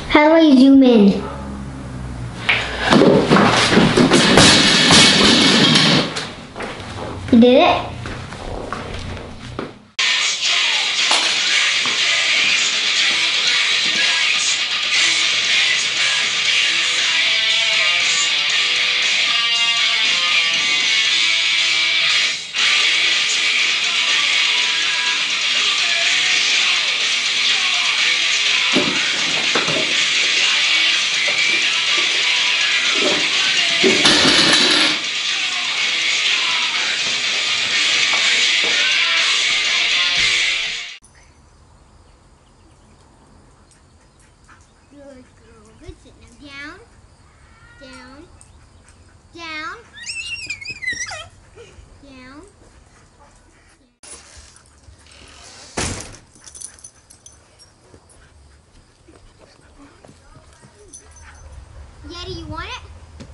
How do I zoom in? You did it? Good. Sit now. Down. Down. Down. Yeti, you want it?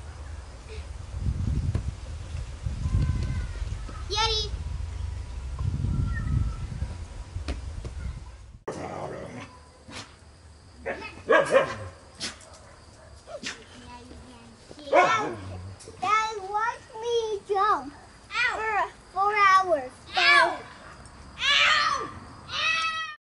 Yeti! Yeah, you can. Yeah.